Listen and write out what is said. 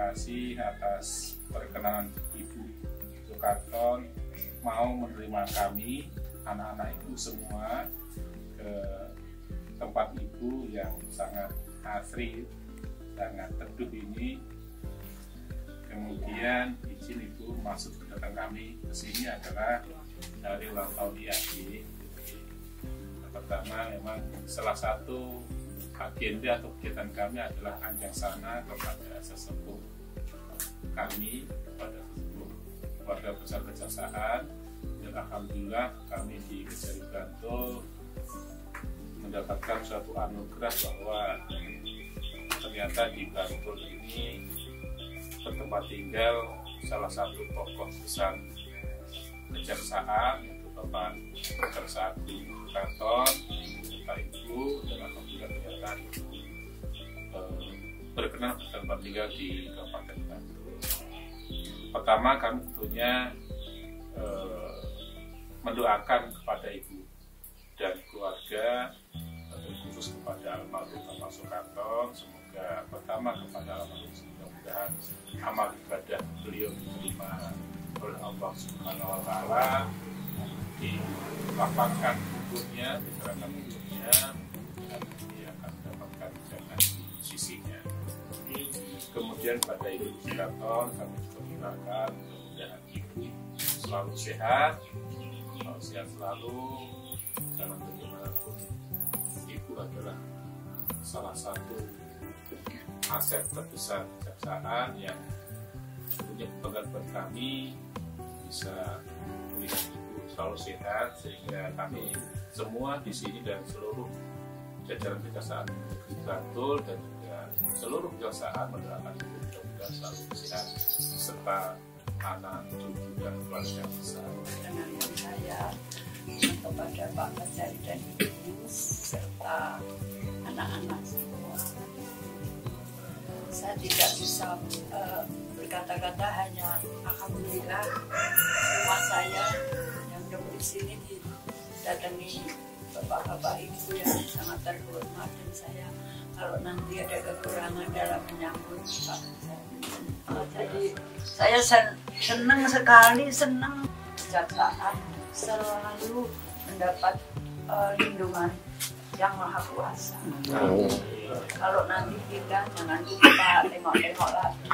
kasih atas perkenanan Ibu Sukarton mau menerima kami, anak-anak Ibu semua, ke tempat Ibu yang sangat asri, sangat teduh ini. Kemudian izin Ibu maksud kedatangan kami ke sini adalah dari ulang tahun IAG. Pertama, memang salah satu agenda atau kegiatan kami adalah anjangsana kepada sesepuh kami, kepada sesepuh keluarga besar Kejaksaan. Dan alhamdulillah kami di Kejari Bantul mendapatkan suatu anugerah bahwa ternyata di Bantul ini bertempat tinggal salah satu tokoh besar Kejaksaan, yaitu Bapak Jaksa Agung Sukarton, Bapak Ibu, dan alhamdulillah ternyata berkenan bertempat tinggal di Kabupaten Bantul. Pertama, kami tentunya mendoakan kepada Ibu dan keluarga, khusus kepada almarhum Bapak Sukarton, semoga pertama kepada almarhum, mudah-mudahan amal ibadah beliau diterima oleh Allah Subhanahu wa Ta'ala, dilapangkan hukumnya, diterangkan hukumnya, dan dia akan mendapatkan jangan di sisinya. Kemudian pada Ibu Sukarton kami juga mendoakan mudah-mudahan Ibu selalu sehat selalu, karena bagaimanapun Ibu adalah salah satu aset terbesar Kejaksaan yang punya kebanggaan buat kami bisa melihat Ibu selalu sehat, sehingga kami semua di sini dan seluruh jajaran Kejaksaan Negeri Bantul dan juga seluruh Kejaksaan mendoakan Ibu mudah-mudahan selalu sehat serta anak, cucu dan keluarga besar. Kenangan saya kepada Pak Kejari dan Ibu serta anak-anak semua. Saya tidak bisa berkata-kata, hanya alhamdulillah rumah saya yang di sini didatangi bapak-bapak ibu yang sangat terhormat, dan saya kalau nanti ada kekurangan dalam menyambut Pak jadi saya senang sekali, senang Kejaksaan selalu mendapat lindungan yang maha kuasa. Kalau nanti kita jangan lupa tengok-tengok lagi.